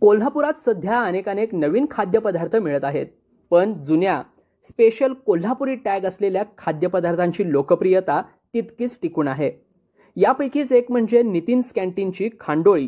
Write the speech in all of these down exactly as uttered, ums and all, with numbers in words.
कोल्हापुरात सध्या अनेक अनेक नवीन खाद्यपदार्थ मिळत आहेत, पण जुन्या स्पेशल कोल्हापुरी टॅग असलेल्या खाद्यपदार्थांची लोकप्रियता तितकीच टिकून आहे। यापैकीच एक म्हणजे नितीन्स कॅन्टीनची खांडोळी।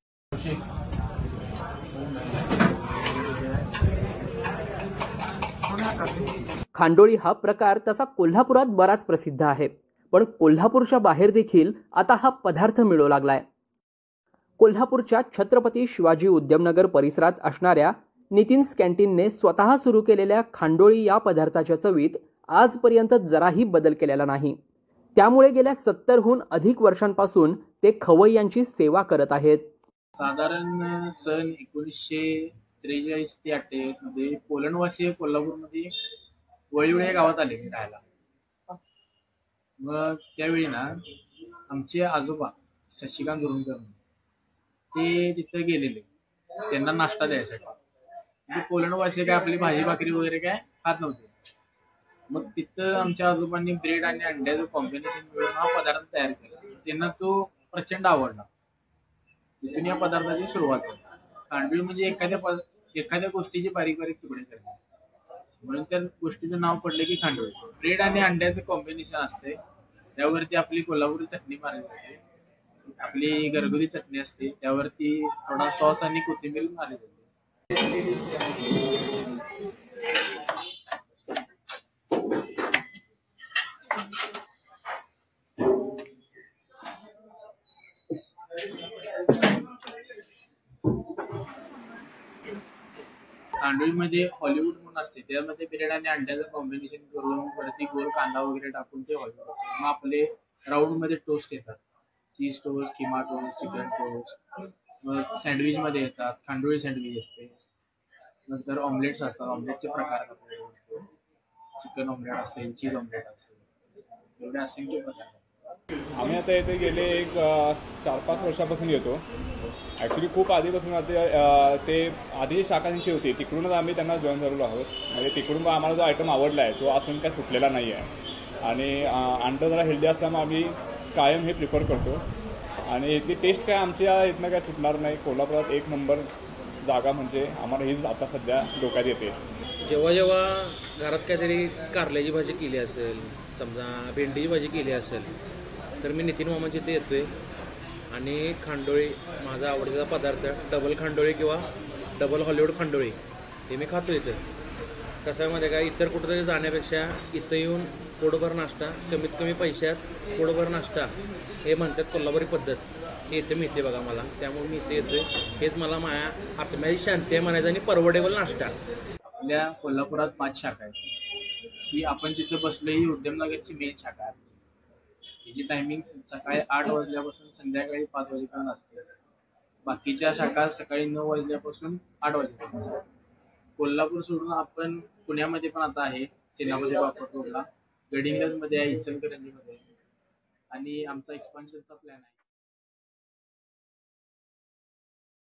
खांडोळी हा प्रकार तसा कोल्हापुरात बराच प्रसिद्ध आहे, पण कोल्हापूरच्या बाहेर देखील आता हा पदार्थ मिळू लागलाय। कोल्हापूरच्या छत्रपती शिवाजी उद्यमनगर परिसरात असणाऱ्या नितीन्स कॅन्टीनने स्वतः सुरू केलेल्या खांडोळी या पदार्थाच्या चवीत आजपर्यंत जराही बदल केलेला नाही। त्यामुळे गेल्या सत्तरहून अधिक वर्षांपासून ते खवय्यांची सेवा करत आहेत। साधारण सन एकोणीसशे त्रेचाळीस ते अठ्ठेचाळीस मध्ये पोलंडवासी कोल्हापूरमध्ये वळीवळे या गावात आले राहायला। मग त्यावेळी ना आमचे आजोबा शशिकांत दुरुणकर ते तिथे गेलेले त्यांना नाश्ता द्यायसाठी। पोलंडवासी काय आपली भाजी भाकरी वगैरे काय खात नव्हते। मग तिथं आमच्या आजोबांनी ब्रेड आणि अंड्याचं कॉम्बिनेशन मिळून हा पदार्थ तयार केला। त्यांना तो प्रचंड आवडला। तिथून या पदार्थाची सुरुवात झाली। खांडोळी म्हणजे एखाद्या एखाद्या गोष्टीचे बारीक बारीक तुकडे करणे, म्हणून त्या गोष्टीचं नाव पडलं की खांडोळी। ब्रेड आणि अंड्याचं कॉम्बिनेशन असते, त्यावरती आपली कोल्हापुरी चटणी मारली जाते, आपली घरगुती चटणी असते, त्यावरती थोडा सॉस आणि कोथिंबीर मारली जाते। खांडोळीमध्ये हॉलिवूड म्हणून असते, त्यामध्ये ब्रेड आणि अंड्याचं कॉम्बिनेशन करून वरती गोल कांदा वगैरे टाकून ते हॉलिवूड असते। मग आपले राऊंड मध्ये टोस्ट येतात, cheese toast, keema toast, chicken toast. मग सँडविच मध्ये येतात, खांडोळी सँडविच असते। नंतर ऑमलेट्स असतात, ऑमलेटचे प्रकार असतात, चिकन ऑमलेट असेल, चीज ऑमलेट असेल, एवढे असंख्य प्रकार। आम्ही आता इथे गेले एक चार पाच वर्षापासून येतो। ॲक्च्युली खूप आधीपासून ते ते आधी शाखांची होती, तिकडूनच आम्ही त्यांना जॉईन झालेलो आहोत। म्हणजे तिकडून आम्हाला जो आयटम आवडला आहे तो आजपर्यंत काही सुटलेला नाही आहे। आणि अंडं जरा हेल्दी असल्यामुळे आम्ही कायम हे प्रिफर करतो। आणि इथली टेस्ट काय आमच्या इथनं काय सुटणार नाही। कोल्हापुरात एक नंबर जागा म्हणजे आम्हाला हीच आता सध्या डोक्यात येते। जेव्हा जेव्हा घरात काहीतरी कारल्याची भाजी केली असेल, समजा भेंडीची भाजी केली असेल, तर मी नितीन मामांच्या इथे येतोय आणि खांडोळी माझा आवडीचा पदार्थ डबल खांडोळी किंवा डबल हॉलिवूड खांडोळी हे मी खातो इथं। कसं आहे मध्ये काय, इतर कुठंतरी जाण्यापेक्षा इथं येऊन पोटभर नाश्ता, कमीत कमी पैशात पोटभर नाश्ता हे म्हणतात कोल्हापुरी पद्धत, हे इथे मिळते बघा मला। त्यामुळे मी इथे येतोय, हेच मला माझ्या आत्म्याची शांती आहे म्हणायचं आणि परवडेबल नाश्ता। आपल्या कोल्हापुरात पाच शाखा आहेत, ही आपण जिथे बसलो ही उद्यमनगरची मेन शाखा आहे। हिची टायमिंग सकाळी आठ वाजल्यापासून संध्याकाळी पाच वाजेपर्यंत असते। बाकीच्या शाखा सकाळी नऊ वाजल्यापासून आठ वाजेपर्यंत असतात। कोल्हापूर सोडून आपण पुण्यामध्ये पण आता आहे, सेनापती बापट रोडला, गडिंग्लजमध्ये आहे, इचलकरंजीमध्ये आहे, आणि आमचा एक्सपान्शनचा प्लॅन आहे।